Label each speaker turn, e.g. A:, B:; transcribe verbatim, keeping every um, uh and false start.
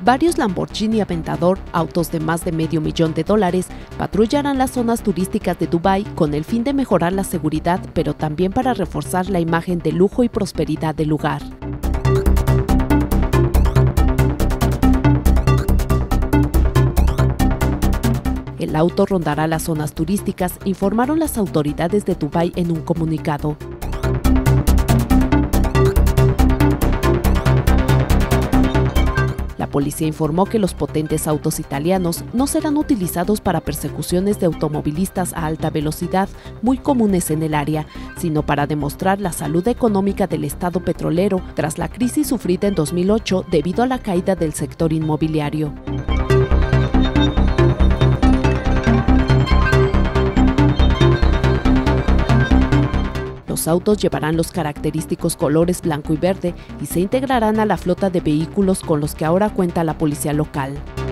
A: Varios Lamborghini Aventador, autos de más de medio millón de dólares, patrullarán las zonas turísticas de Dubái con el fin de mejorar la seguridad, pero también para reforzar la imagen de lujo y prosperidad del lugar. El auto rondará las zonas turísticas, informaron las autoridades de Dubái en un comunicado. La policía informó que los potentes autos italianos no serán utilizados para persecuciones de automovilistas a alta velocidad, muy comunes en el área, sino para demostrar la salud económica del estado petrolero tras la crisis sufrida en dos mil ocho debido a la caída del sector inmobiliario. Los autos llevarán los característicos colores blanco y verde y se integrarán a la flota de vehículos con los que ahora cuenta la policía local.